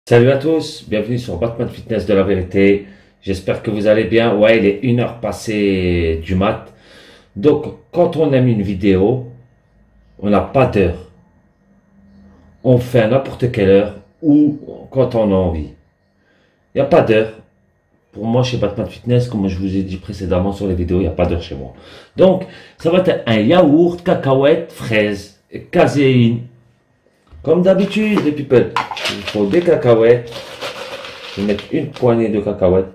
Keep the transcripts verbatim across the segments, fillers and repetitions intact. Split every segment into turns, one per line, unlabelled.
Salut à tous, bienvenue sur Batman Fitness de la vérité. J'espère que vous allez bien. Ouais, il est une heure passée du mat. Donc, quand on aime une vidéo, on n'a pas d'heure. On fait à n'importe quelle heure ou quand on a envie. Il n'y a pas d'heure. Pour moi, chez Batman Fitness, comme je vous ai dit précédemment sur les vidéos, il n'y a pas d'heure chez moi. Donc, ça va être un yaourt, cacahuètes, fraises, et caséine. Comme d'habitude, les people. Il faut des cacahuètes. Je vais mettre une poignée de cacahuètes.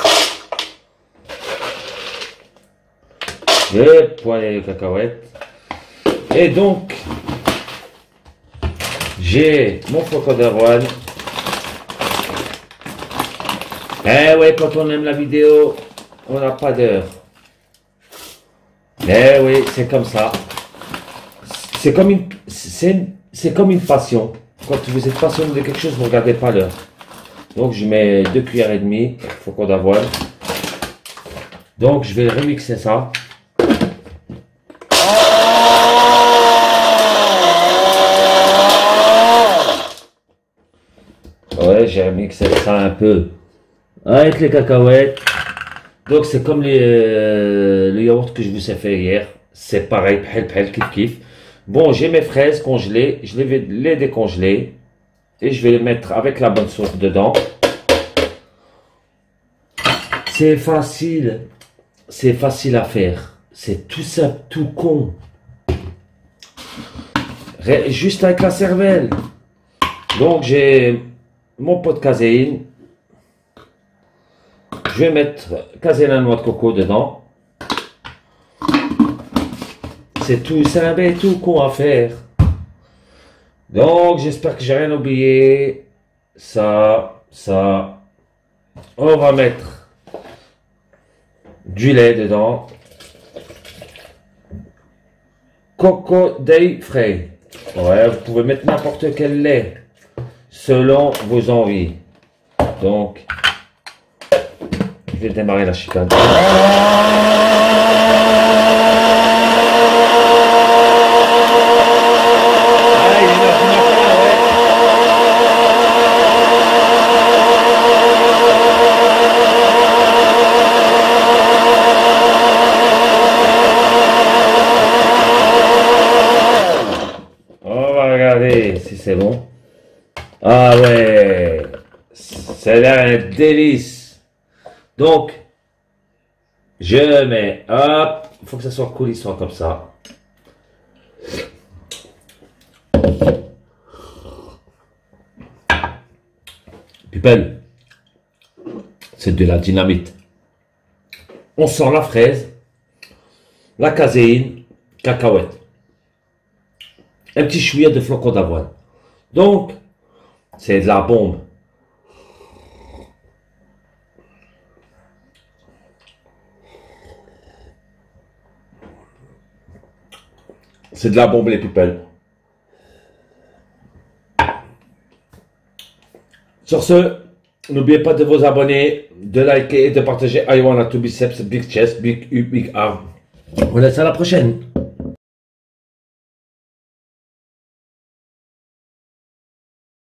Deux poignées de cacahuètes. Et donc, j'ai mon flocon d'avoine. Eh ouais, quand on aime la vidéo, on n'a pas d'heure. Eh oui, c'est comme ça. C'est comme une, c'est, c'est comme une passion. Quand vous êtes passionné de quelque chose, vous ne regardez pas l'heure. Donc je mets deux cuillères et demie, flocon d'avoine. Donc je vais remixer ça. Ouais, j'ai remixé ça un peu avec les cacahuètes. Donc c'est comme les, euh, le yaourt que je vous ai fait hier. C'est pareil, p'hel p'hel, kiff kiff. Bon, j'ai mes fraises congelées, je vais les décongeler et je vais les mettre avec la bonne sauce dedans. C'est facile, c'est facile à faire, c'est tout simple, tout con. Juste avec la cervelle. Donc j'ai mon pot de caséine. Je vais mettre caséine à noix de coco dedans. C'est tout simple et tout con à faire. Donc, j'espère que j'ai rien oublié. Ça, ça. On va mettre du lait dedans. Coco dei frais. Ouais, vous pouvez mettre n'importe quel lait selon vos envies. Donc, je vais démarrer la chicane. Si c'est bon. Ah ouais, c'est là un délice. Donc, je mets, hop, il faut que ça soit coulissant comme ça. People, c'est de la dynamite. On sent la fraise, la caséine, cacahuète. Un petit chouïa de flocons d'avoine. Donc, c'est de la bombe. C'est de la bombe, les people. Sur ce, n'oubliez pas de vous abonner, de liker et de partager I wanna to biceps, big chest, big U, big arm. On laisse à la prochaine.